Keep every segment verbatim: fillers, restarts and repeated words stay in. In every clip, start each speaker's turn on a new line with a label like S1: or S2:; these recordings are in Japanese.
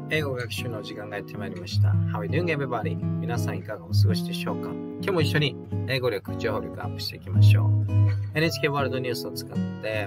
S1: 英語学習の時間がやってまいりました。How are you doing, everybody? 皆さんいかがお過ごしでしょうか？今日も一緒に英語力、情報力アップしていきましょう。エヌエイチケー ワールドニュースを使って、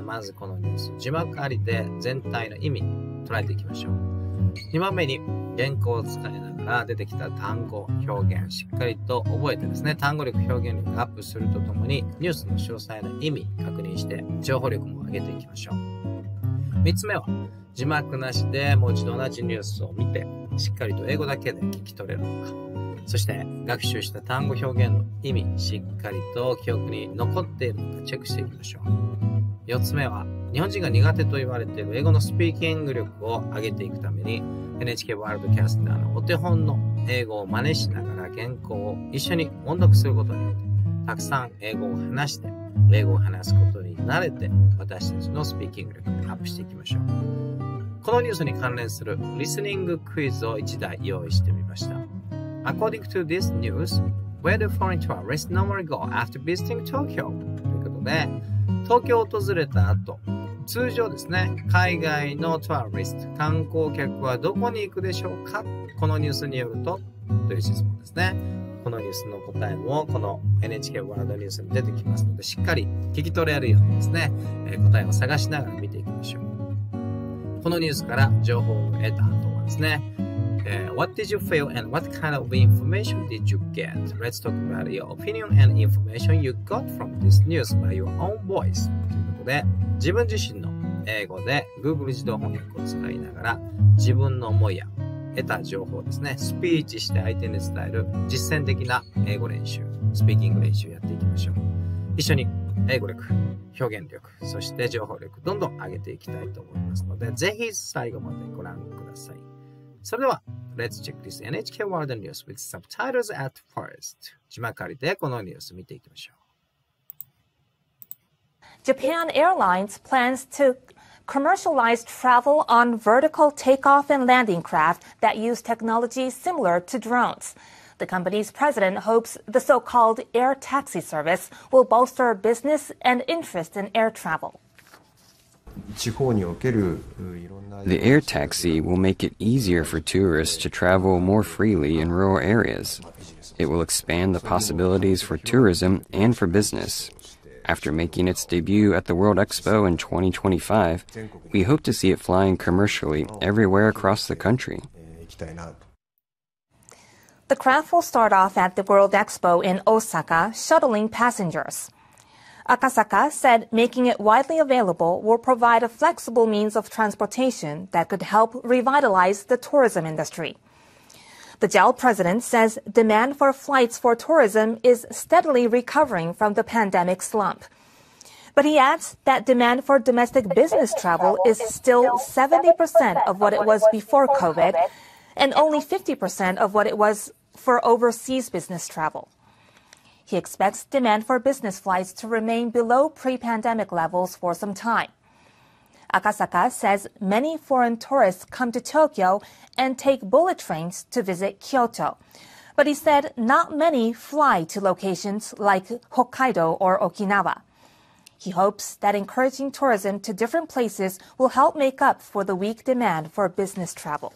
S1: まずこのニュース、字幕ありで全体の意味、捉えていきましょう。にばんめに、原稿を使いながら出てきた単語、表現、しっかりと覚えてですね、単語力、表現力アップするとともに、ニュースの詳細な意味、確認して、情報力も上げていきましょう。みっつめは、字幕なしでもう一度同じニュースを見て、しっかりと英語だけで聞き取れるのか。そして、学習した単語表現の意味、しっかりと記憶に残っているのかチェックしていきましょう。よっつめは、日本人が苦手と言われている英語のスピーキング力を上げていくために、エヌエイチケー ワールドキャスターのお手本の英語を真似しながら原稿を一緒に音読することによって、たくさん英語を話して、英語を話すことに慣れて、私たちのスピーキング力をアップしていきましょう。このニュースに関連するリスニングクイズをいちだい用意してみました。According to this news, where do foreign tourists normally go after visiting Tokyo? ということで、東京を訪れた後、通常ですね、海外のトゥアリスト、観光客はどこに行くでしょうか？このニュースによると、という質問ですね。このニュースの答えも、この エヌエイチケー ワールドニュースに出てきますので、しっかり聞き取れるようにですね、えー、答えを探しながら見ていきましょう。このニュースから情報を得た後はですね、Uh, what did you feel and what kind of information did you get? Let's talk about your opinion and information you got from this news by your own voice. ということで、自分自身の英語で Google 自動翻訳を使いながら自分の思いや得た情報をですね、スピーチして相手に伝える実践的な英語練習、スピーキング練習をやっていきましょう。一緒に英語力、表現力、そして情報力、どんどん上げていきたいと思いますので、ぜひ最後までご覧ください。それでは、Let's check this エヌエイチケー World News with subtitles at first. 字幕ありでこのニュース見ていきましょう。
S2: Japan Airlines plans to commercialize travel on vertical takeoff and landing craft that use technology similar to drones. The company's president hopes the so-called air taxi service will bolster business and interest in air travel.
S3: The air taxi will make it easier for tourists to travel more freely in rural areas. It will expand the possibilities for tourism and for business. After making its debut at the World Expo in twenty twenty-five, we hope to see it flying commercially everywhere across the country.
S2: The craft will start off at the World Expo in Osaka, shuttling passengers. Akasaka said making it widely available will provide a flexible means of transportation that could help revitalize the tourism industry. The J A L president says demand for flights for tourism is steadily recovering from the pandemic slump. But he adds that demand for domestic business travel is still seventy percent of what it was before COVID and only fifty percent of what it was for overseas business travel. He expects demand for business flights to remain below pre-pandemic levels for some time. Akasaka says many foreign tourists come to Tokyo and take bullet trains to visit Kyoto. But he said not many fly to locations like Hokkaido or Okinawa. He hopes that encouraging tourism to different places will help make up for the weak demand for business travel.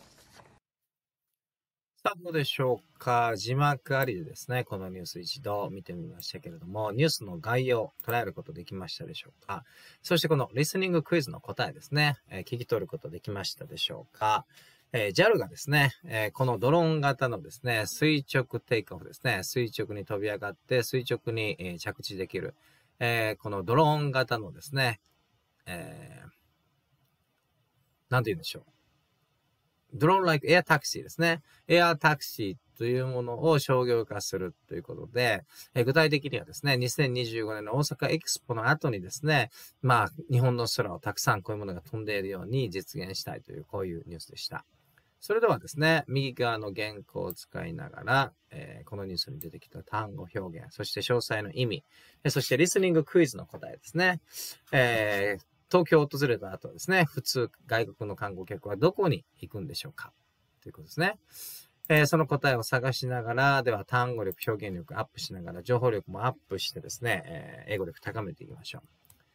S1: さあ、どうでしょうか。字幕ありでですね、このニュース一度見てみましたけれども、ニュースの概要、捉えることできましたでしょうか。そしてこのリスニングクイズの答えですね、えー、聞き取ることできましたでしょうか。えー、ジャル がですね、えー、このドローン型のですね、垂直テイクオフですね、垂直に飛び上がって垂直に、えー、着地できる、えー、このドローン型のですね、えー、なんて言うんでしょう。ドローン like air taxi ですね。エアタクシーというものを商業化するということで、え具体的にはですね、にせんにじゅうごねんの大阪エキスポの後にですね、まあ、日本の空をたくさんこういうものが飛んでいるように実現したいという、こういうニュースでした。それではですね、右側の原稿を使いながら、えー、このニュースに出てきた単語表現、そして詳細の意味、そしてリスニングクイズの答えですね。えー東京を訪れた後はですね、普通外国の観光客はどこに行くんでしょうかということですね。えー、その答えを探しながら、では単語力、表現力アップしながら、情報力もアップしてですね、えー、英語力高めていきましょう。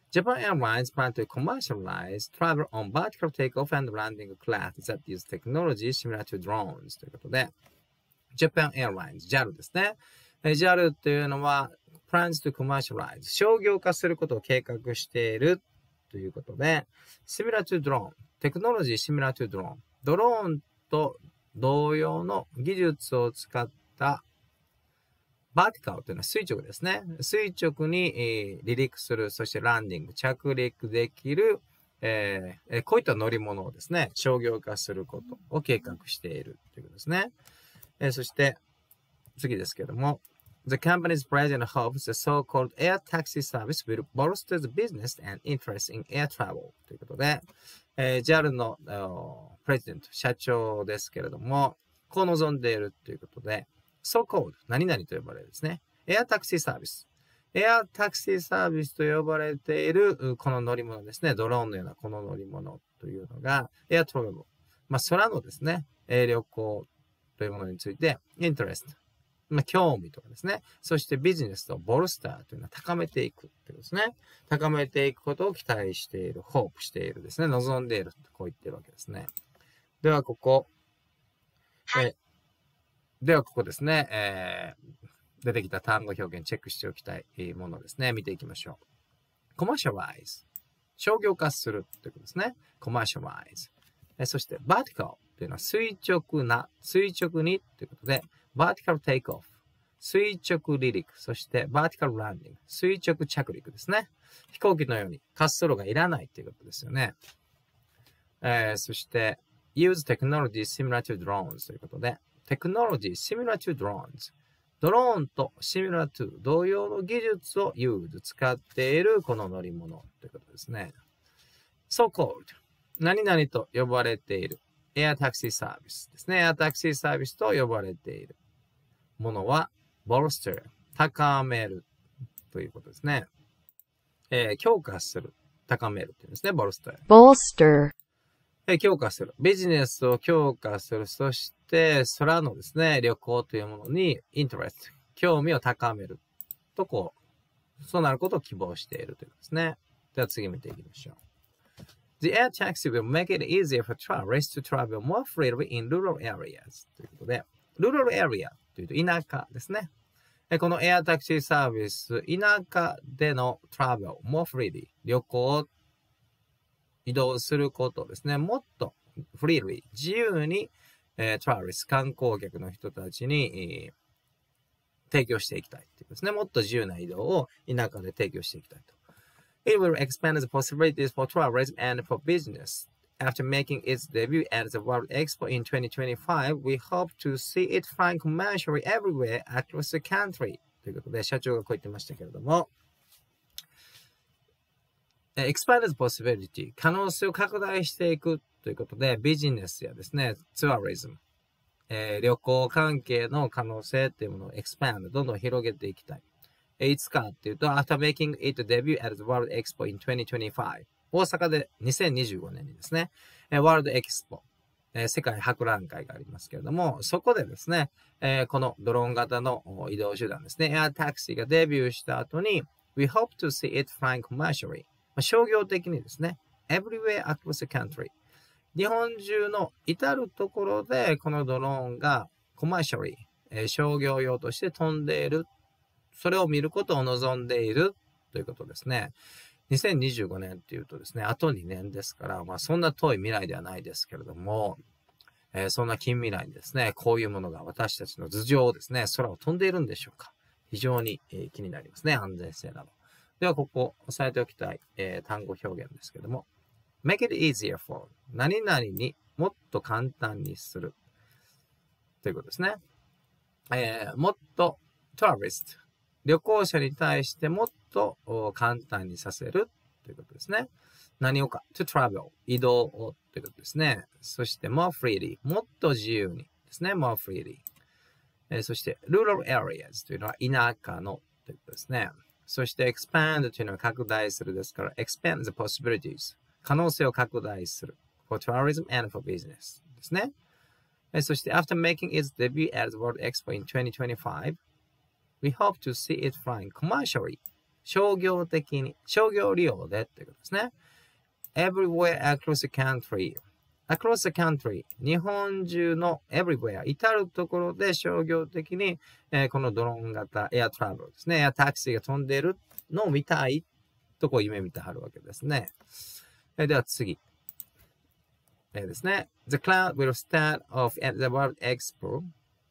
S1: Japan Airlines plan to commercialize travel on vertical takeoff and landing craft that use technology similar to drones ということで、Japan Airlines、ジャル ですね。ジャル というのは、plans to commercialize、商業化することを計画しているということで、similar to drone、テクノロジー similar to drone、ドローンと同様の技術を使ったバーティカルというのは垂直ですね。垂直に、えー、離陸する、そしてランディング、着陸できる、えー、こういった乗り物をですね、商業化することを計画しているということですね。えー、そして、次ですけども、The company's president hopes the so-called air taxi service will bolster the business and interest in air travel ということで、えー、ジャル のプレジデント、社長ですけれども、こう望んでいるということで、so-called 何々と呼ばれるですね。エアタクシーサービス。エアタクシーサービスと呼ばれているこの乗り物ですね。ドローンのようなこの乗り物というのが、エアトラベル。まあ、空のですね、旅行というものについて、interest。まあ、興味とかですね。そしてビジネスとボルスターというのは高めていくということですね。高めていくことを期待している、ホープしているですね。望んでいるとこう言ってるわけですね。では、ここ。はい。では、ここですね、えー、出てきた単語表現チェックしておきたいものですね。見ていきましょう。commercialize。商業化するということですね。commercialize。そして、vertical というのは垂直な、垂直にということで、vertical takeoff。垂直離陸。そして、vertical landing。垂直着陸ですね。飛行機のように滑走路がいらないということですよね。えー、そして、use technology similar to drones ということで、technology similar to drones。ドローンと similar to 同様の技術を use 使っているこの乗り物ということですね。so-called 何々と呼ばれている air taxi service ですね。air taxi service と呼ばれているものは bolster 高めるということですね。えー、強化する、高めるというんですね。bolster。
S4: bolster。
S1: 強化する。ビジネスを強化する。そして、空のですね、旅行というものに、interest、興味を高める。と、こう、そうなることを希望しているということですね。では次見ていきましょう。The air taxi will make it easier for travelers to travel more freely in rural areas. ということで、rural area というと田舎ですね。このエアタクシーサービス、田舎での travel, more freely、旅行、移動することですね。もっとフリーリー、自由に、えー、トラベルス、観光客の人たちに、えー、提供していきたいということですね。もっと自由な移動を田舎で提供していきたいと。It will expand the possibilities for tourism and for business. After making its debut at the World Expo in twenty twenty-five, we hope to see it flying commercially everywhere across the country. ということで、社長がこう言ってましたけれども、expand the possibility 可能性を拡大していくということで、ビジネスやですね、ツアリズム、えー、旅行関係の可能性っていうものを expand、どんどん広げていきたい。いつかっていうと、after making it debut at the World Expo in twenty twenty-five、大阪でにせんにじゅうごねんにですね、ワールドエキスポ、えー、世界博覧会がありますけれども、そこでですね、えー、このドローン型の移動手段ですね、エアタクシーがデビューした後に、we hope to see it flying commercially。商業的にですね、everywhere across the country。日本中の至るところで、このドローンがコマーシャリー、えー、商業用として飛んでいる。それを見ることを望んでいるということですね。にせんにじゅうごねんっていうとですね、あとにねんですから、まあそんな遠い未来ではないですけれども、えー、そんな近未来にですね、こういうものが私たちの頭上をですね、空を飛んでいるんでしょうか。非常に、えー、気になりますね、安全性など。では、ここ、押さえておきたい、えー、単語表現ですけども、make it easier for 何々にもっと簡単にするということですね。えー、もっと tourist 旅行者に対してもっと簡単にさせるということですね。何をか to travel 移動をということですね。そして more freely もっと自由にですね。more freely、えー、そして rural areas というのは田舎のということですね。そして expand というのは拡大するですから expand the possibilities 可能性を拡大する for tourism and for business ですね。そして after making its debut at the World Expo in twenty twenty-five, we hope to see it flying commercially 商業的に、商業利用でっていうことですね。everywhere across the country。across the country。日本中の everywhere。至るところで商業的に、えー、このドローン型エアトラベルですね。エアタクシーが飛んでいるのを見たいとこう夢見てはるわけですね。えー、では次。えー、ですね。The cloud will start off at the World Expo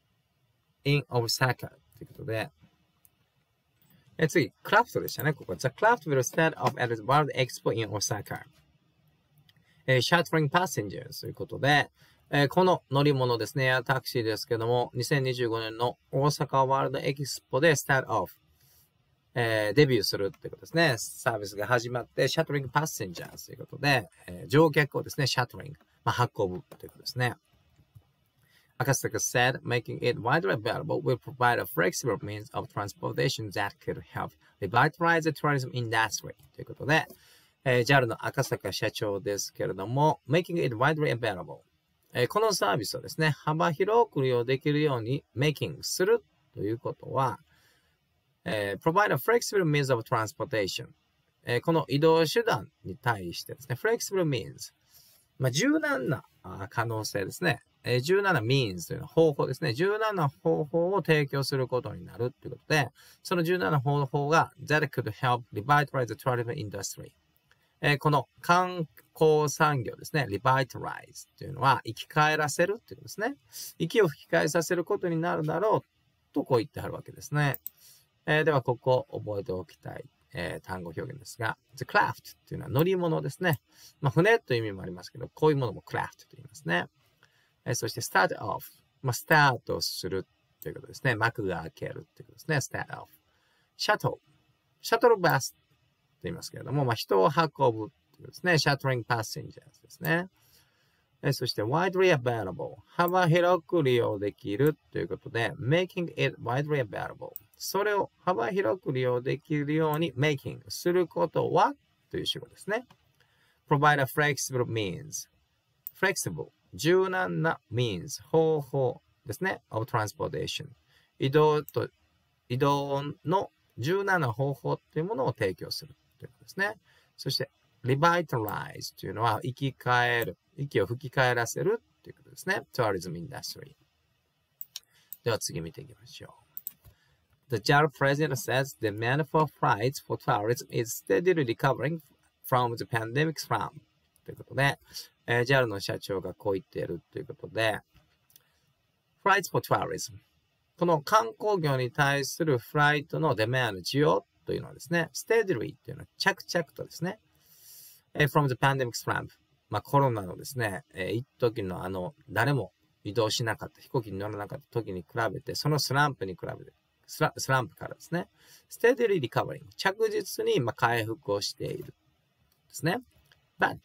S1: in Osaka ということで、えー、次、クラフトでしたね、ここ。The craft will start off at the World Expo in Osaka. えー、shuttling passengers ということで、えー、この乗り物ですね、エアタクシーですけども、にせんにじゅうごねんの大阪ワールドエキスポで start off、えー、デビューするということですね。サービスが始まって、shuttling passengers ということで、えー、乗客をですね、shuttling、まあ、運ぶということですね。Akasaka said, making it widely available will provide a flexible means of transportation that could help revitalize the tourism industry. ということで、えー、ジャル の赤坂社長ですけれども、making it widely available、えー。このサービスをですね、幅広く利用できるように making するということは、えー、provide a flexible means of transportation、えー。この移動手段に対してですね、flexible means、まあ、柔軟な可能性ですね。えー、柔軟な means というのは方法ですね。柔軟な方法を提供することになるということで、その柔軟な方法が that could help revitalize the tourism industry、えー。この観光産業ですね。revitalize というのは生き返らせるということですね。息を吹き返させることになるだろうとこう言ってはるわけですね。えー、ではここ覚えておきたい、えー、単語表現ですが、the craft というのは乗り物ですね。まあ、船という意味もありますけど、こういうものも craft と言いますね。えー、そして start off、まあ、スタートするということですね。幕が開けるということですね。start off。shuttle、シャトルバスと言いますけれども、まあ、人を運ぶということですね。shuttling passengers ですね。えー、そして widely available、幅広く利用できるということで、making it widely available。それを幅広く利用できるように making することはという主語ですね。provide a flexible means。flexible、柔軟な means、方法ですね。of transportation。移動と、移動の柔軟な方法というものを提供するということですね。そして revitalize というのは生き返る、息を吹き返らせるということですね。tourism industry。では次見ていきましょう。The ジャル president says the demand for flights for tourism is steadily recovering from the pandemic's slump. ということで、えー、ジャル の社長がこう言っているということで、flights for tourism。この観光業に対するフライトのデマンド、需要というのはですね、steadily というのは着々とですね、えー、from the pandemic's slump。まあコロナのですね、えー、一時のあの、誰も移動しなかった、飛行機に乗らなかった時に比べて、そのスランプに比べて、スラ, スランプからですね。steadily recovering。着実にまあ回復をしている。ですね。But,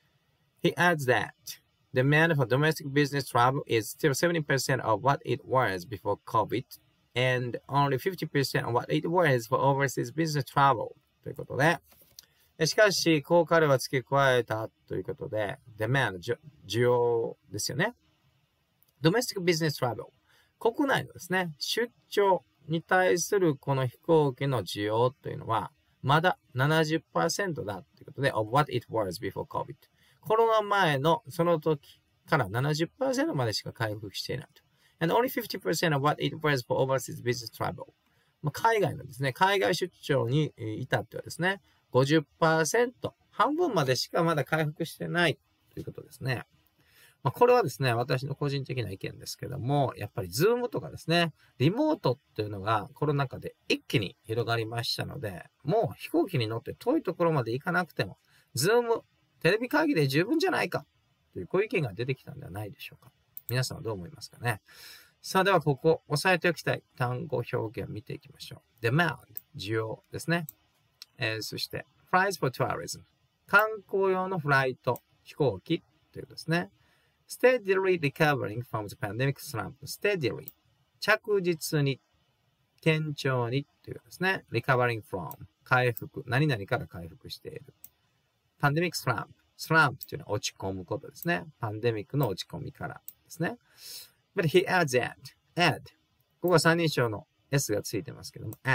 S1: he adds that, demand for domestic business travel is still seventy percent of what it was before COVID, and only fifty percent of what it was for overseas business travel. ということで、しかし、こう彼は付け加えたということで、demand、需要ですよね。domestic business travel。国内のですね、出張に対するこの飛行機の需要というのは、まだ ななじゅっパーセント だということで、of what it was before COVID。コロナ前のその時から ななじゅっパーセント までしか回復していないと。and only fifty percent of what it was for overseas business travel。まあ、海外のですね、海外出張に至ってはですね、ごじゅっパーセント、半分までしかまだ回復してないということですね。まあ、これはですね、私の個人的な意見ですけども、やっぱりズームとかですね、リモートっていうのがコロナ禍で一気に広がりましたので、もう飛行機に乗って遠いところまで行かなくても、ズーム、テレビ会議で十分じゃないかというこういう意見が出てきたんではないでしょうか。皆さんはどう思いますかね。さあではここ、押さえておきたい単語表現を見ていきましょう。demand、需要ですね。えー、そして、flights for tourism、観光用のフライト、飛行機ということですね。steadily recovering from the pandemic slump. steadily 着実に、堅調にということですね。recovering from 回復、何々から回復している。pandemic slump。slump というのは落ち込むことですね。パンデミックの落ち込みからですね。But he adds that, add ここは三人称の S がついてますけども、add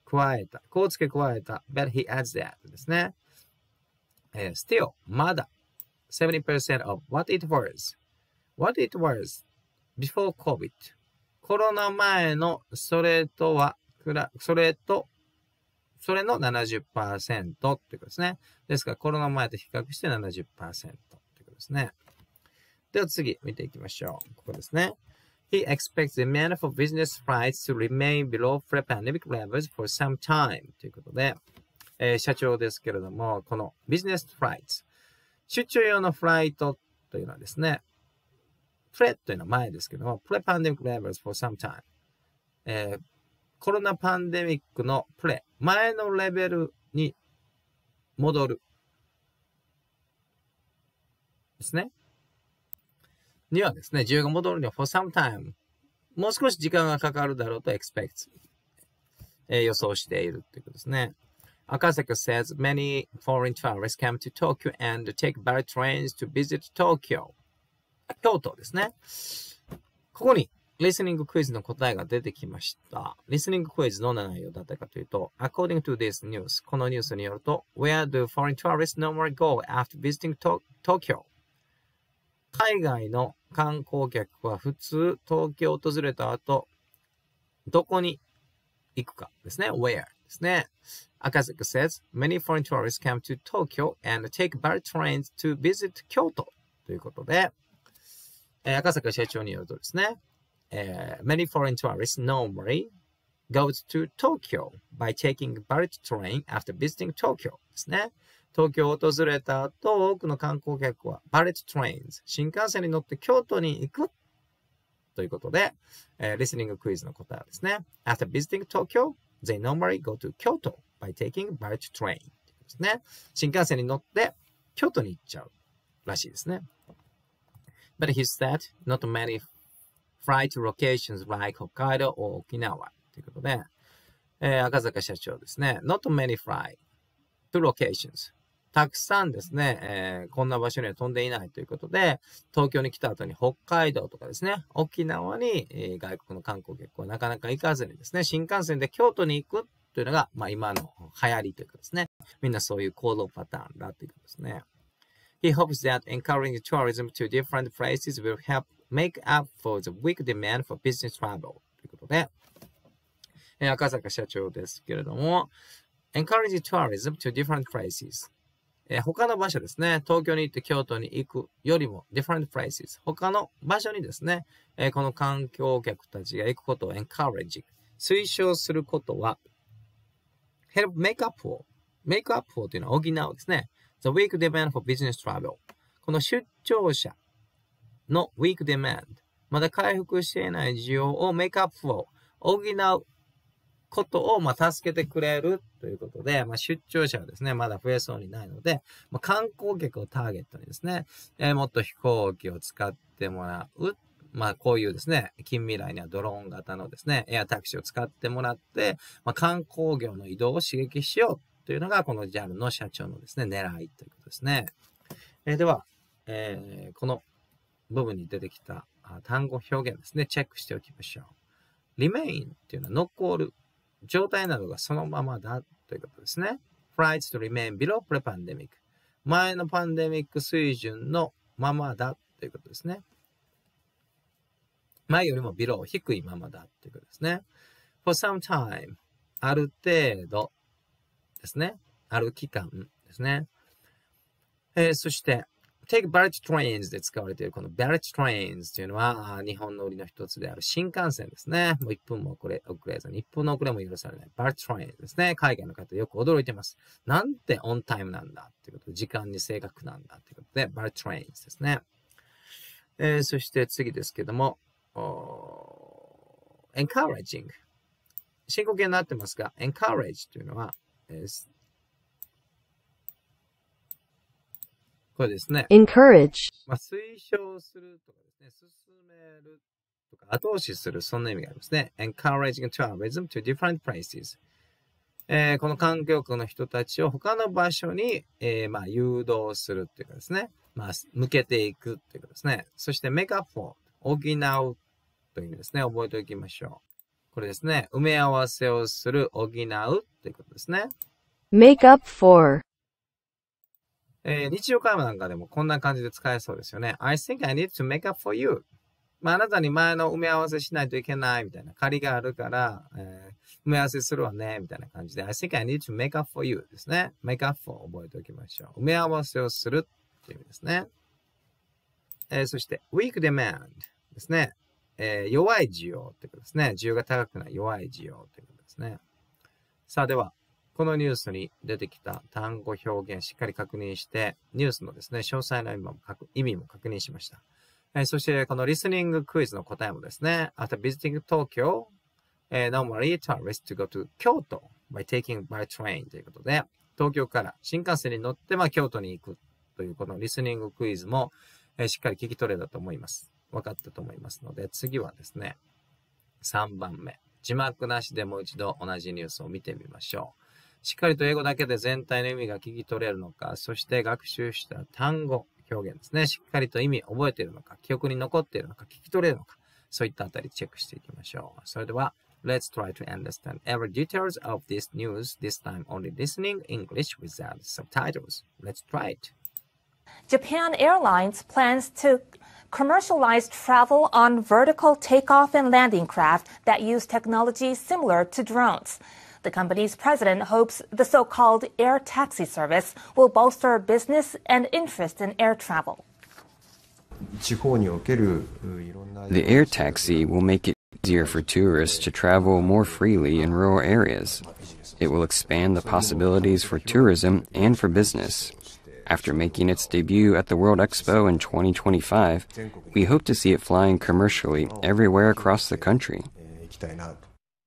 S1: 加えた。こう付け加えた。but he adds that ですね。えー、still, まだ。seventy percent of what it was. What it was before COVID. コロナ前のそれとは、それと、それの ななじゅっパーセント ってことですね。ですから、コロナ前と比較して ななじゅっパーセント ってことですね。では次、見ていきましょう。ここですね。He expects the demand for business flights to remain below pre-pandemic levels for some time. ということで、えー、社長ですけれども、このビジネスフライト、出張用のフライトというのはですね、プレというのは前ですけども、pre-pandemic levels for some time。えーコロナパンデミックのプレ、前のレベルに戻る。ですね。にはですね、需要が戻るには for some time。もう少し時間がかかるだろうと expect。えー、予想しているということですね。Akasaka says many foreign tourists come to Tokyo and take bullet trains to visit Tokyo。京都ですね。ここにリスニングクイズの答えが出てきました。リスニングクイズどんな内容だったかというと、According to this news、このニュースによると、Where do foreign tourists normally go after visiting Tokyo? 海外の観光客は普通、東京を訪れた後、どこに行くかですね。Where ですね。Akasaka says, many foreign tourists come to Tokyo and take bullet trains to visit Kyoto ということで、えー、赤坂社長によるとですね、Uh, many foreign tourists normally go to Tokyo by taking bullet train after visiting Tokyo ですね。東京を訪れた後、多くの観光客は bullet trains、新幹線に乗って京都に行くということで、えー、リスニングクイズの答えはですね。After visiting Tokyo, they normally go to Kyoto by taking bullet train ですね。新幹線に乗って京都に行っちゃうらしいですね。But he said not many fly to locations like 北海道 or 沖縄ということで、えー、赤坂社長ですね。Not many fly to locations。たくさんですね、えー、こんな場所には飛んでいないということで、東京に来た後に北海道とかですね、沖縄に、えー、外国の観光客はなかなか行かずにですね、新幹線で京都に行くというのが、まあ今の流行りというかですね、みんなそういう行動パターンだということですね。He hopes that encouraging tourism to different places will help make up for the weak demand for business travel ということで、えー、赤坂社長ですけれども、encouraging tourism to different places、えー、他の場所ですね、東京に行って京都に行くよりも different places、他の場所にですね、えー、この観光客たちが行くことを encourage、推奨することは help make up for、make up for というのは補うですね。The weak demand for business travel。この出張者の weak demand。まだ回復していない需要を make up for。補うことを、まあ、助けてくれるということで、まあ、出張者はですね、まだ増えそうにないので、まあ、観光客をターゲットにですね、えー、もっと飛行機を使ってもらう。まあ、こういうですね、近未来にはドローン型のですね、エアタクシーを使ってもらって、まあ、観光業の移動を刺激しよう。というのが、この ジャル の社長のですね、狙いということですね。えー、では、えー、この部分に出てきた単語表現ですね、チェックしておきましょう。remain というのは残る状態などがそのままだということですね。flights to remain below pre-pandemic。前のパンデミック水準のままだということですね。前よりも below 低いままだということですね。for some time ある程度ですね。ある期間ですね。えー、そして、take bullet trains で使われているこの bullet trains というのは、日本の売りの一つである新幹線ですね。もういっぷんも遅れ、遅れずにいっぷんの遅れも許されない bullet trains ですね。海外の方よく驚いてます。なんてオンタイムなんだということで、時間に正確なんだということで、bullet trains ですね。えー、そして次ですけども、encouraging。進行形になってますが、encourage というのは、これですね。
S4: encourage。
S1: まあ、推奨するとかですね、進めるとか、後押しする、そんな意味がありますね。encouraging tourism to different places。えー、この観光客の人たちを他の場所に、えー、まあ、誘導するっていうかですね。まあ、向けていくっていうかですね。そして make up for、補うという意味ですね。覚えておきましょう。 これですね。埋め合わせをする、補うということですね。
S4: make up for,
S1: えー日常会話なんかでもこんな感じで使えそうですよね。I think I need to make up for you. まあ、あなたに前の埋め合わせしないといけないみたいな。借りがあるから、えー埋め合わせするわねみたいな感じで I think I need to make up for you ですね。make up for 覚えておきましょう。埋め合わせをするっていう意味ですね。えーそして weak demand ですね。えー弱い需要ってことですね。需要が高くない弱い需要ってことですね。さあでは、このニュースに出てきた単語表現しっかり確認して、ニュースのですね、詳細な意味も確意味も確認しました。えーそしてこのリスニングクイズの答えもですね、After visiting Tokyo, Uh, normally, tourists to go to Kyoto by taking by train ということで、東京から新幹線に乗って、まあ、京都に行くというこのリスニングクイズも、えーしっかり聞き取れたと思います。分かったと思いますので、次はですね、さんばんめ。字幕なしでもう一度同じニュースを見てみましょう。しっかりと英語だけで全体の意味が聞き取れるのか、そして学習した単語、表現ですね。しっかりと意味覚えているのか、記憶に残っているのか、聞き取れるのか、そういったあたりチェックしていきましょう。それでは、Let's try to understand every details of this news, this time only listening English without subtitles. Let's try it.
S2: Japan Airlines plans to commercialize travel on vertical takeoff and landing craft that use technology similar to drones. The company's president hopes the so-called air taxi service will bolster business and interest in air travel.
S5: 地方におけるいろんな
S3: The air taxi will make it easier for tourists to travel more freely in rural areas. It will expand the possibilities for tourism and for business. After making its debut at the World Expo in twenty twenty-five, we hope to see it flying commercially everywhere across the country.
S5: 行きたいなと。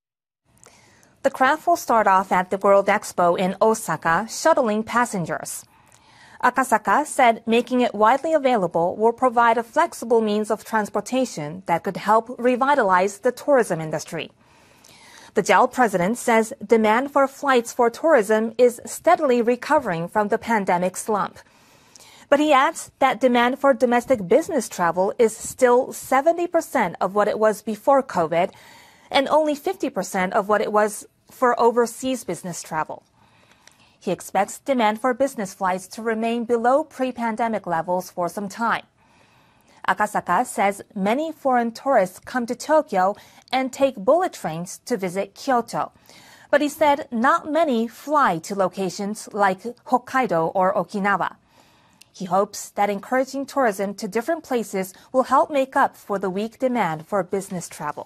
S2: The craft will start off at the World Expo in Osaka, shuttling passengers. Akasaka said making it widely available will provide a flexible means of transportation that could help revitalize the tourism industry. The J A L president says demand for flights for tourism is steadily recovering from the pandemic slump. But he adds that demand for domestic business travel is still seventy percent of what it was before COVID and only fifty percent of what it was for overseas business travel. He expects demand for business flights to remain below pre-pandemic levels for some time. Akasaka says many foreign tourists come to Tokyo and take bullet trains to visit Kyoto. But he said not many fly to locations like Hokkaido or Okinawa. He hopes that encouraging tourism to different places will help make up for the weak demand for business travel.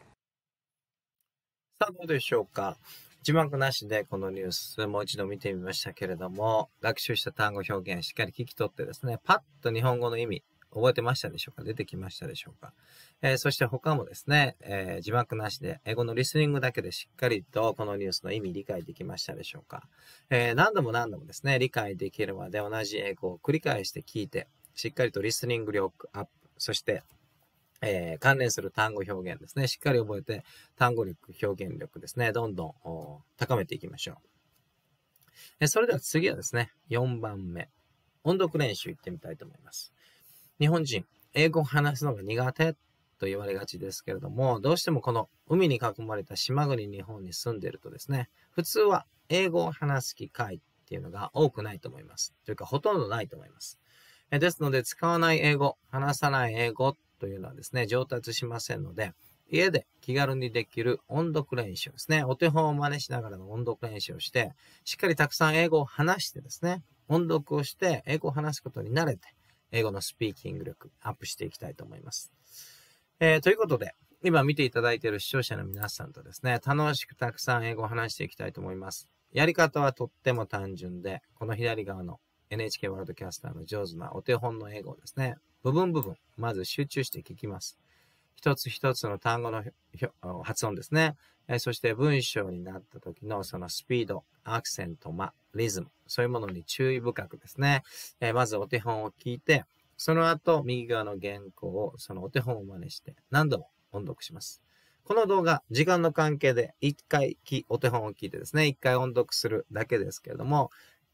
S1: さあ、どうでしょうか。字幕なしでこのニュースもう一度見てみましたけれども、学習した単語表現しっかり聞き取ってですね、パッと日本語の意味覚えてましたでしょうか？出てきましたでしょうか？えー、そして他もですね、えー、字幕なしで英語のリスニングだけでしっかりとこのニュースの意味理解できましたでしょうか？えー、何度も何度もですね、理解できるまで同じ英語を繰り返して聞いて、しっかりとリスニング力アップ、そしてえー、関連する単語表現ですね。しっかり覚えて、単語力、表現力ですね。どんどん高めていきましょう。えー、それでは次はですね、よんばんめ。音読練習いってみたいと思います。日本人、英語を話すのが苦手と言われがちですけれども、どうしてもこの海に囲まれた島国日本に住んでいるとですね、普通は英語を話す機会っていうのが多くないと思います。というか、ほとんどないと思います。えー、ですので、使わない英語、話さない英語、というのはですね、上達しませんので、家で気軽にできる音読練習ですね。お手本を真似しながらの音読練習をして、しっかりたくさん英語を話してですね、音読をして英語を話すことに慣れて、英語のスピーキング力アップしていきたいと思います。えー、ということで、今見ていただいている視聴者の皆さんとですね、楽しくたくさん英語を話していきたいと思います。やり方はとっても単純で、この左側の エヌエイチケー ワールドキャスターの上手なお手本の英語をですね、部分部分、まず集中して聞きます。一つ一つの単語の発音ですね。えそして文章になった時のそのスピード、アクセント、間、リズム、そういうものに注意深くですね。えまずお手本を聞いて、その後右側の原稿をそのお手本を真似して何度も音読します。この動画、時間の関係で一回お手本を聞いてですね、一回音読するだけですけれども、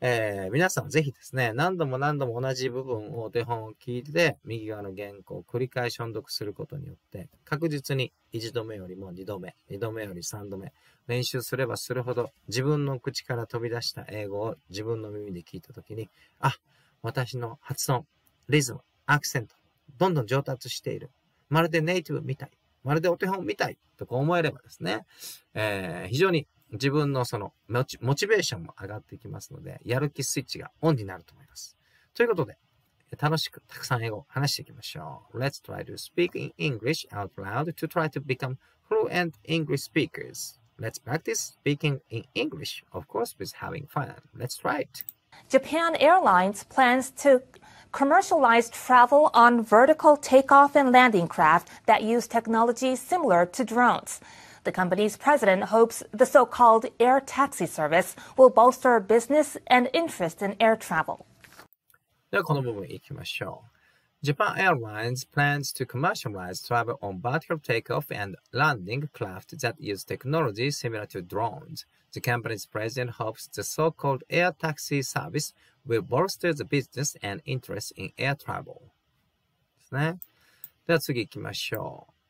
S1: えー、皆さんぜひですね、何度も何度も同じ部分をお手本を聞いて、右側の原稿を繰り返し音読することによって、確実に一度目よりも二度目、二度目より三度目、練習すればするほど自分の口から飛び出した英語を自分の耳で聞いたときに、あ、私の発音、リズム、アクセント、どんどん上達している。まるでネイティブみたい。まるでお手本みたい。とこう思えればですね、えー、非常に自分のそのモチ、モチベーションも上がっていきますので、やる気スイッチがオンになると思います。ということで、楽しくたくさん英語を話していきましょう。Let's try to speak in English out loud to try to become fluent English speakers. Let's practice speaking in English, of course, with having fun. Let's try it.
S2: Japan Airlines plans to commercialize travel on vertical takeoff and landing craft that use technology similar to drones. The company's president hopes the so-called air taxi service will bolster business and interest in air travel.
S1: ではこの部分行きましょう。Japan Airlines plans to commercialize travel on vertical takeoff and landing craft that use technology similar to drones. The company's president hopes the so-called air taxi service will bolster the business and interest in air travel. ですね。では次行きましょう。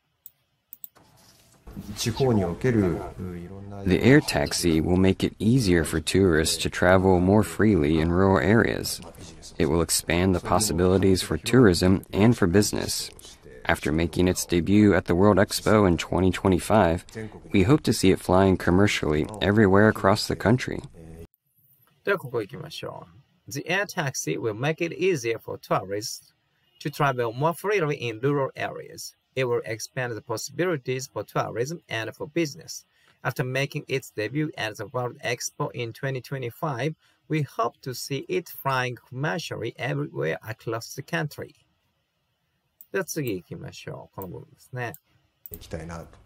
S5: 地方におけるいろんな
S3: The air taxi will make it easier for tourists to travel more freely in rural areas. It will expand the possibilities for tourism and for business. After making its debut at the World Expo in twenty twenty-five, we hope to see it flying commercially everywhere across the country.
S1: ではここ行きましょう。The air taxi will make it easier for tourists to travel more freely in rural areas. It will expand the possibilities for tourism and for business. After making its debut at the World Expo in twenty twenty-five, we hope to see it flying commercially everywhere across the country. では次行きましょう。この部分ですね。
S5: 行きたいなと。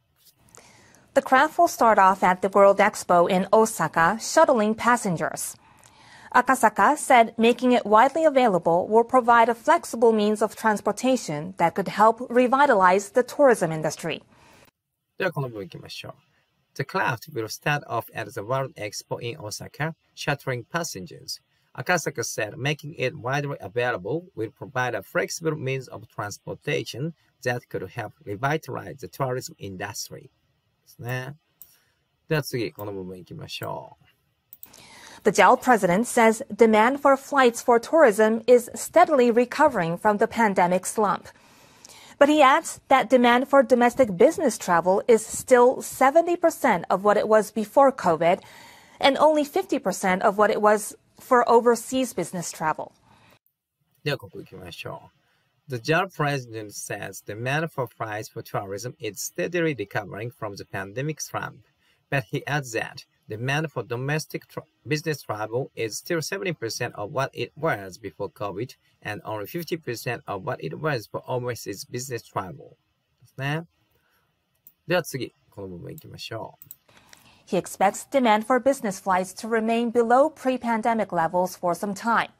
S2: The craft will start off at the World Expo in Osaka, shuttling passengers. Akasaka said making it widely available will provide a flexible means of transportation that could help revitalize the tourism industry.
S1: ではこの部分行きましょう。The craft will start off at the World Expo in Osaka, shuttling passengers. Akasaka said making it widely available will provide a flexible means of transportation that could help revitalize the tourism industry. ですね。では次、この部分行きましょう。
S2: The J A L president says demand for flights for tourism is steadily recovering from the pandemic slump. But he adds that demand for domestic business travel is still seventy percent of what it was before COVID and only fifty percent of what it was for overseas business travel.
S1: ではここ行きましょう。The J A L president says demand for flights for tourism is steadily recovering from the pandemic slump. But he adds that demand for domestic tra- business travel is still seventy percent of what it was before COVID and only fifty percent of what it was for overseas business travel. ですね。では次、この部分行きましょう。
S2: He expects demand for business flights to remain below pre-pandemic levels for some time.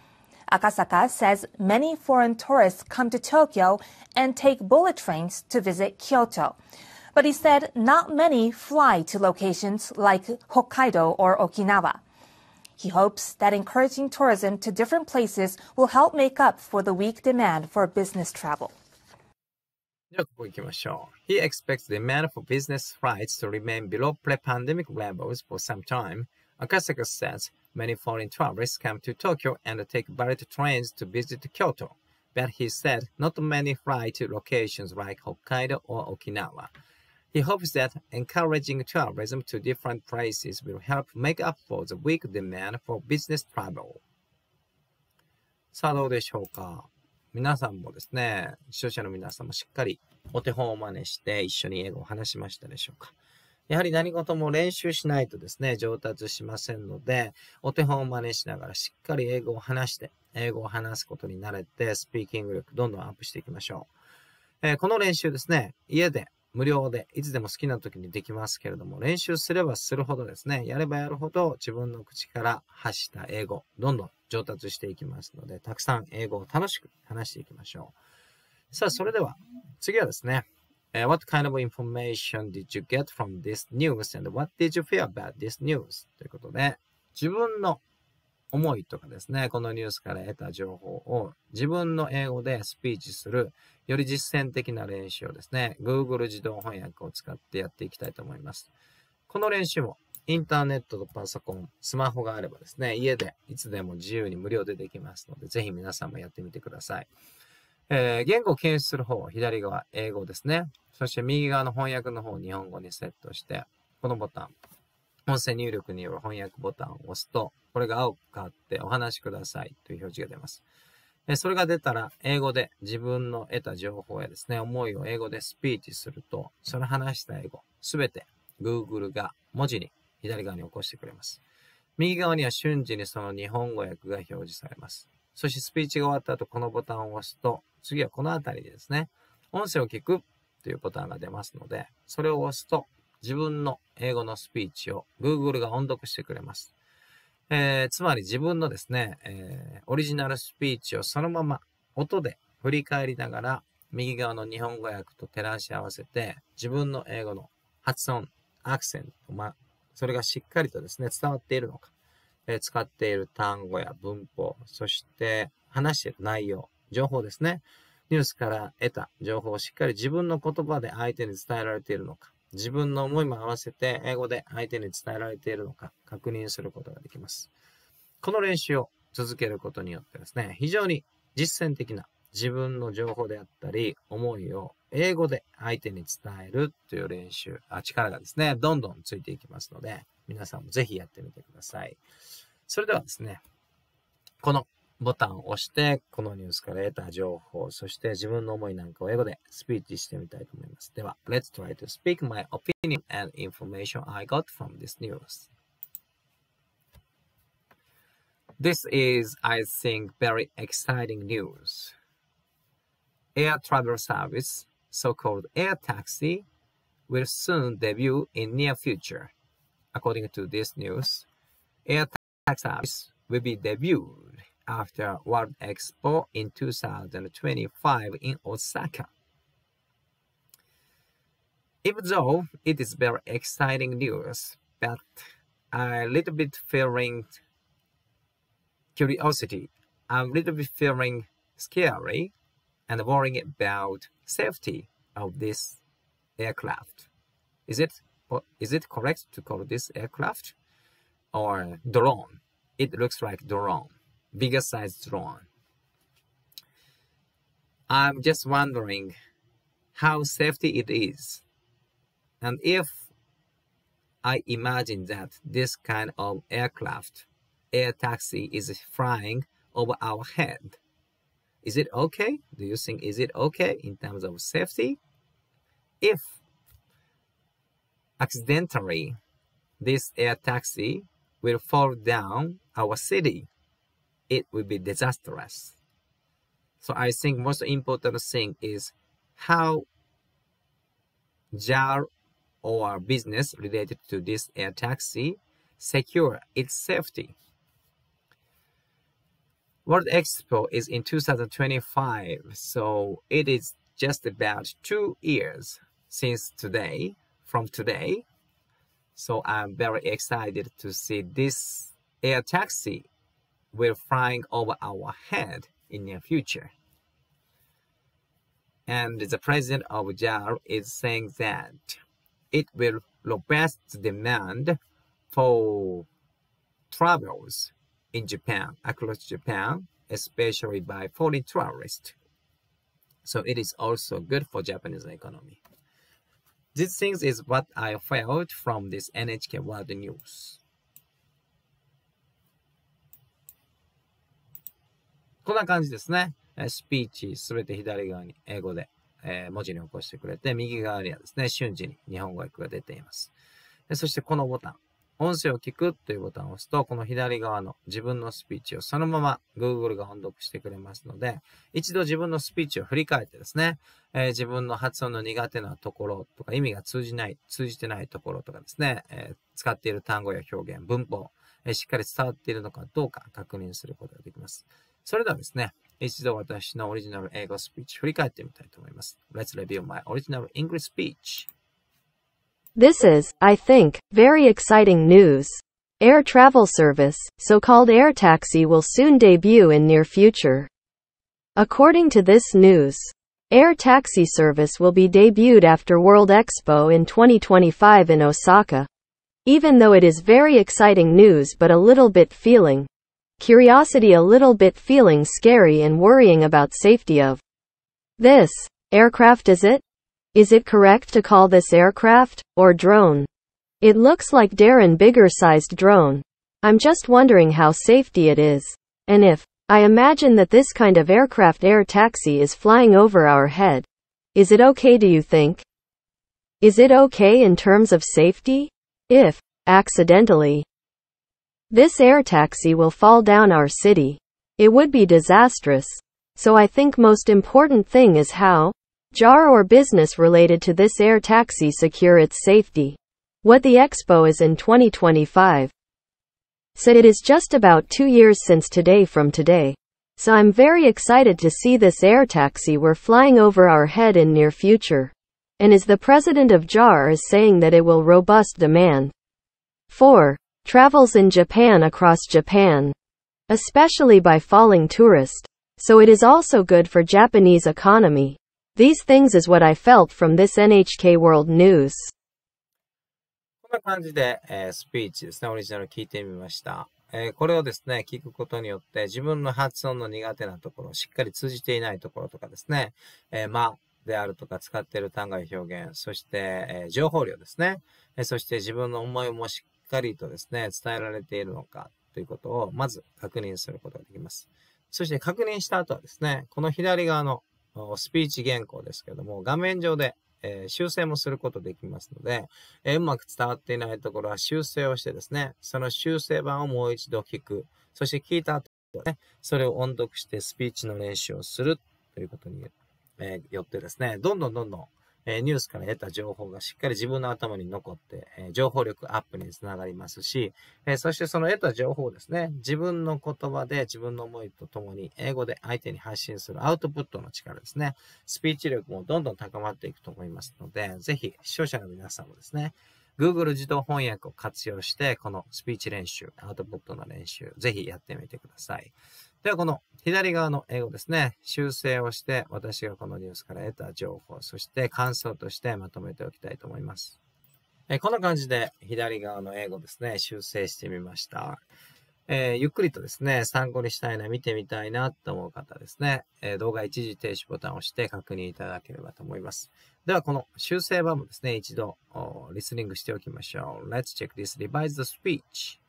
S2: Akasaka says many foreign tourists come to Tokyo and take bullet trains to visit Kyoto. But he said not many fly to locations like Hokkaido or Okinawa. He hopes that encouraging tourism to different places will help make up for the weak demand for business travel.
S1: ではここ行きましょう。He expects demand for business flights to remain below pre-pandemic levels for some time. Akasaka says many foreign tourists come to Tokyo and take bullet trains to visit Kyoto. But he said not many fly to locations like Hokkaido or Okinawa. He hopes that encouraging tourism to different places will help make up for the weak demand for business travel. さあどうでしょうか。皆さんもですね、視聴者の皆さんもしっかりお手本を真似して一緒に英語を話しましたでしょうか。やはり何事も練習しないとですね、上達しませんので、お手本を真似しながらしっかり英語を話して、英語を話すことに慣れて、スピーキング力どんどんアップしていきましょう。えー、この練習ですね、家で無料でいつでも好きな時にできますけれども、練習すればするほどですね、やればやるほど自分の口から発した英語、どんどん上達していきますので、たくさん英語を楽しく話していきましょう。さあ、それでは次はですね、Uh, what kind of information did you get from this news and what did you feel about this news? ということで、自分の思いとかですね、このニュースから得た情報を自分の英語でスピーチする、より実践的な練習をですね、Google 自動翻訳を使ってやっていきたいと思います。この練習もインターネットとパソコン、スマホがあればですね、家でいつでも自由に無料でできますので、ぜひ皆さんもやってみてください。えー、言語を検出する方、左側、英語ですね。そして右側の翻訳の方を日本語にセットして、このボタン、音声入力による翻訳ボタンを押すと、これが青く変わってお話しくださいという表示が出ます。それが出たら、英語で自分の得た情報やですね、思いを英語でスピーチすると、その話した英語、すべて Google が文字に左側に起こしてくれます。右側には瞬時にその日本語訳が表示されます。そしてスピーチが終わった後、このボタンを押すと、次はこのあたりでですね、音声を聞くというボタンが出ますので、それを押すと、自分の英語のスピーチを Google が音読してくれます。えー、つまり自分のですね、えー、オリジナルスピーチをそのまま音で振り返りながら、右側の日本語訳と照らし合わせて、自分の英語の発音、アクセント、まあ、それがしっかりとですね、伝わっているのか、えー、使っている単語や文法、そして話している内容、情報ですね。ニュースから得た情報をしっかり自分の言葉で相手に伝えられているのか、自分の思いも合わせて英語で相手に伝えられているのか確認することができます。この練習を続けることによってですね、非常に実践的な自分の情報であったり、思いを英語で相手に伝えるという練習、あ、力がですね、どんどんついていきますので、皆さんもぜひやってみてください。それではですね、このボタンを押して、このニュースから得た情報、そして自分の思いなんかを英語でスピーチしてみたいと思います。では、Let's try to speak my opinion and information I got from this news. This is, I think, very exciting news. Air travel service, so-called air taxi, will soon debut in near future. According to this news, air taxi service will be debuted after World Expo in two thousand twenty-five in Osaka. Even though it is very exciting news, but a little bit feeling curiosity, a little bit feeling scary, and worrying about safety of this aircraft. Is it is it correct to call this aircraft or drone? It looks like drone. Bigger size drone. I'm just wondering how safety it is. And if I imagine that this kind of aircraft, air taxi, is flying over our head, is it okay? Do you think is it okay in terms of safety? If accidentally this air taxi will fall down our city, it will be disastrous. So I think most important thing is how J A L or business related to this air taxi secure its safety. World Expo is in two thousand twenty-five, so it is just about two years since today, from today. So I'm very excited to see this air taxi will flying over our head in the near future. And the president of J A L is saying that it will robust demand for travels in Japan, across Japan, especially by foreign tourists. So it is also good for Japanese economy. These things is what I felt from this エヌエイチケー World News. こんな感じですね。スピーチすべて左側に英語で、えー、文字に起こしてくれて、右側にはですね、瞬時に日本語訳が出ています。そしてこのボタン、音声を聞くというボタンを押すと、この左側の自分のスピーチをそのまま Google が音読してくれますので、一度自分のスピーチを振り返ってですね、えー、自分の発音の苦手なところとか意味が通じない、通じてないところとかですね、えー、使っている単語や表現、文法、えー、しっかり伝わっているのかどうか確認することができます。それではですね、一度私のオリジナル英語スピーチ振り返ってみたいと思います。Let's review my original English speech.
S4: This is, I think, very exciting news. Air travel service, so-called air taxi, will soon debut in near future. According to this news, air taxi service will be debuted after World Expo in twenty twenty-five in Osaka. Even though it is very exciting news but a little bit feeling curiosity, a little bit feeling scary and worrying about safety of this aircraft. Is it? Is it correct to call this aircraft or drone? It looks like Darren bigger sized drone. I'm just wondering how safety it is. And if I imagine that this kind of aircraft air taxi is flying over our head. Is it okay, do you think? Is it okay in terms of safety? If, accidentally, this air taxi will fall down our city, it would be disastrous. So I think most important thing is how jar or business related to this air taxi secure its safety. What the expo is in twenty twenty-five. Said it is just about two years since today from today. So I'm very excited to see this air taxi we're flying over our head in near future. And is the president of J A R is saying that it will robust demand for travels in Japan across Japan, especially by falling tourist. So it is also good for Japanese economy. These things is what I felt from this エヌエイチケー World News.
S1: こんな感じで、えー、スピーチですね、オリジナル聞いてみました。えー、これをですね、聞くことによって自分の発音の苦手なところ、しっかり通じていないところとかですね、えー、まであるとか使っている単語や表現、そして、えー、情報量ですね、えー、そして自分の思いもしっかりとですね、伝えられているのかということをまず確認することができます。そして確認した後はですね、この左側のスピーチ原稿ですけども、画面上でえー、修正もすることできますので、えー、うまく伝わっていないところは修正をしてですね、その修正版をもう一度聞く。そして聞いた後ね、それを音読してスピーチの練習をするということに、えー、よってですね、どんどんどんどん、えー、ニュースから得た情報がしっかり自分の頭に残って、えー、情報力アップにつながりますし、えー、そしてその得た情報をですね、自分の言葉で自分の思いとともに英語で相手に発信するアウトプットの力ですね、スピーチ力もどんどん高まっていくと思いますので、ぜひ視聴者の皆さんもですね、Google 自動翻訳を活用して、このスピーチ練習、アウトプットの練習、ぜひやってみてください。では、この左側の英語ですね、修正をして、私がこのニュースから得た情報、そして感想としてまとめておきたいと思います。えこんな感じで左側の英語ですね、修正してみました。えー、ゆっくりとですね、参考にしたいな、見てみたいなと思う方ですね、えー、動画一時停止ボタンを押して確認いただければと思います。では、この修正版もですね、一度リスニングしておきましょう。Let's check this revised speech.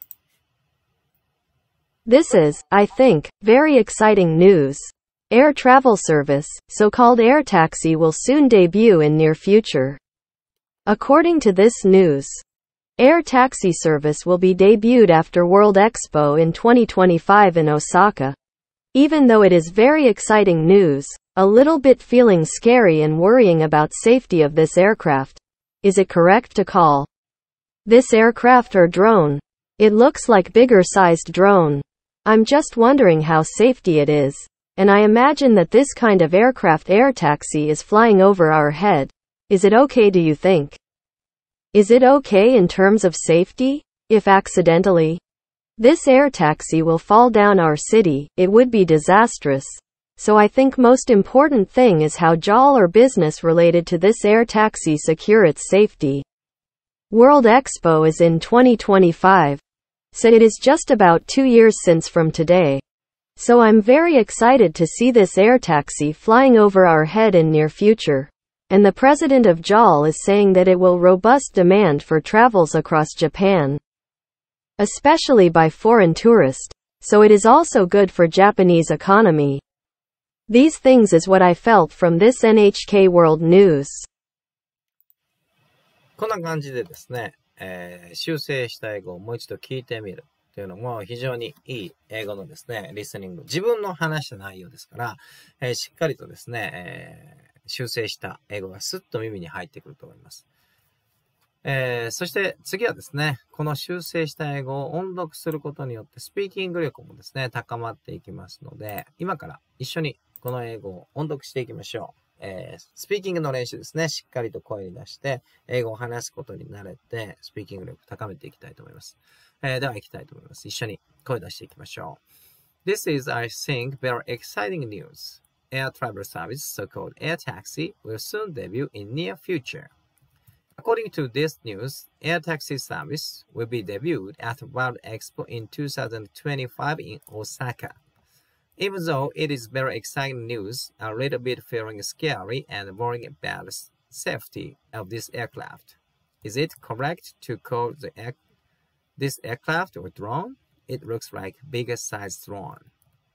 S4: This is, I think, very exciting news. Air travel service, so-called air taxi, will soon debut in near future. According to this news, air taxi service will be debuted after World Expo in twenty twenty-five in Osaka. Even though it is very exciting news, a little bit feeling scary and worrying about safety of this aircraft. Is it correct to call this aircraft or drone? It looks like bigger sized drone. I'm just wondering how safety it is. And I imagine that this kind of aircraft air taxi is flying over our head. Is it okay, do you think? Is it okay in terms of safety? If accidentally, this air taxi will fall down our city, it would be disastrous. So I think most important thing is how J A L or business related to this air taxi secure its safety. World Expo is in twenty twenty-five. Said it is just about two years since from today. So I'm very excited to see this air taxi flying over our head in near future. And the president of J A L is saying that it will robust demand for travels across Japan, especially by foreign tourists. So it is also good for Japanese economy. These things is what I felt from this エヌエイチケー World News.
S1: こんな感じでですね、えー、修正した英語をもう一度聞いてみるというのも非常にいい英語のですね、リスニング。自分の話した内容ですから、えー、しっかりとですね、えー、修正した英語がスッと耳に入ってくると思います。えー、そして次はですね、この修正した英語を音読することによってスピーキング力もですね、高まっていきますので、今から一緒にこの英語を音読していきましょう。えー、スピーキングの練習ですね。しっかりと声に出して、英語を話すことに慣れて、スピーキング力高めていきたいと思います。 えー、では行きたいと思います。一緒に声出していきましょう。This is, I think, very exciting news. Air travel service, so-called air taxi, will soon debut in near future. According to this news, air taxi service will be debuted at World Expo in two thousand twenty-five in Osaka. Even though it is very exciting news, a little bit feeling scary and worrying about the safety of this aircraft. Is it correct to call the air this aircraft a drone? It looks like bigger size drone.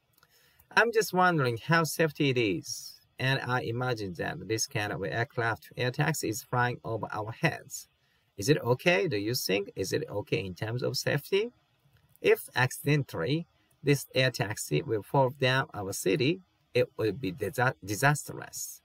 S1: I'm just wondering how safety it is, and I imagine that this kind of aircraft air taxi is flying over our heads. Is it okay? Do you think? Is it okay in terms of safety? If accidentally this air taxi will fall down our city, it will be disa disastrous.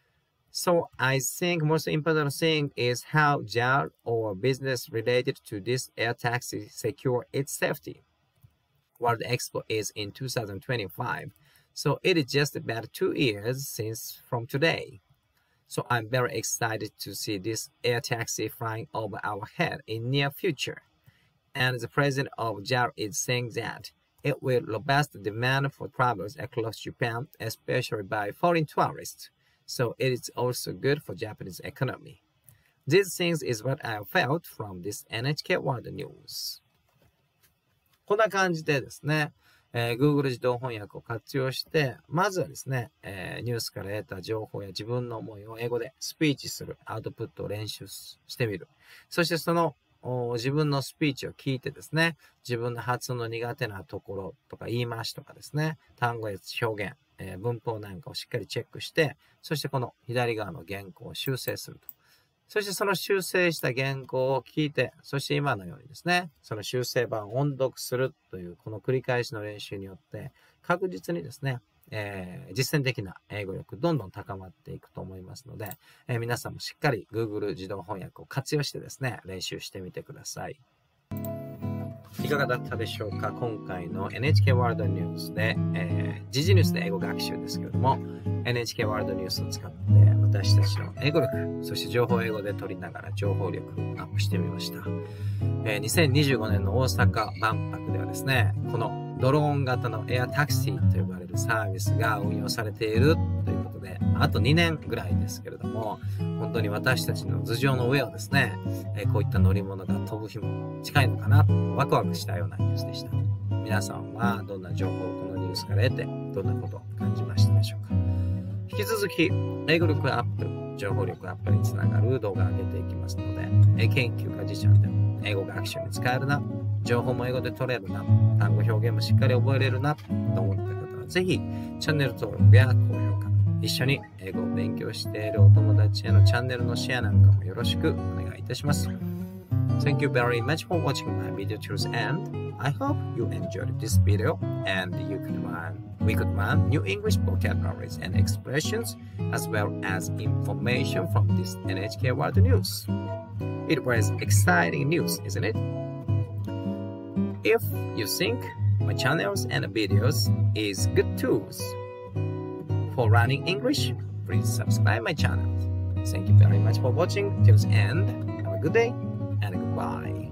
S1: So I think most important thing is how J A L or business related to this air taxi secure its safety. World Expo is in two thousand twenty-five, so it is just about two years since from today. So I'm very excited to see this air taxi flying over our head in near future. And the president of J A L is saying that it will robust the demand for travelers across Japan, especially by foreign tourists. So it is also good for Japanese economy. These things is what I felt from this エヌエイチケー World News. こんな感じでですね、えー、Google 自動翻訳を活用して、まずはですね、えー、ニュースから得た情報や自分の思いを英語でスピーチする、アウトプットを練習してみる。そしてその自分のスピーチを聞いてですね、自分の発音の苦手なところとか言い回しとかですね、単語や表現、えー、文法なんかをしっかりチェックして、そしてこの左側の原稿を修正すると。そしてその修正した原稿を聞いて、そして今のようにですね、その修正版を音読するというこの繰り返しの練習によって、確実にですね、えー、実践的な英語力どんどん高まっていくと思いますので、えー、皆さんもしっかり Google 自動翻訳を活用してですね、練習してみてください。いかがだったでしょうか？今回の エヌエイチケー ワールドニュースで、えー、時事ニュースで英語学習ですけれども、エヌエイチケー ワールドニュースを使って私たちの英語力、そして情報英語で取りながら情報力をアップしてみました。えー、にせんにじゅうごねんの大阪万博ではですね、このドローン型のエアタクシーと呼ばれるサービスが運用されているということで、あとにねんぐらいですけれども、本当に私たちの頭上の上をですね、えー、こういった乗り物が飛ぶ日も近いのかなとワクワクしたようなニュースでした。皆さんはどんな情報をこのニュースから得て、どんなことを感じましたでしょうか？引き続き、英語力アップ、情報力アップにつながる動画を上げていきますので、研究家自身でも英語学習に使えるな、情報も英語で取れるな、単語表現もしっかり覚えれるなと思った方は、ぜひチャンネル登録や高評価、一緒に英語を勉強しているお友達へのチャンネルのシェアなんかもよろしくお願いいたします。Thank you very much for watching my video till the end. I hope you enjoyed this video and you could learn, we could learn new English vocabularies and expressions as well as information from this エヌエイチケー World News. It was exciting news, isn't it? If you think my channels and videos is good tools for learning English, please subscribe my channel. Thank you very much for watching till the end. Have a good day and goodbye.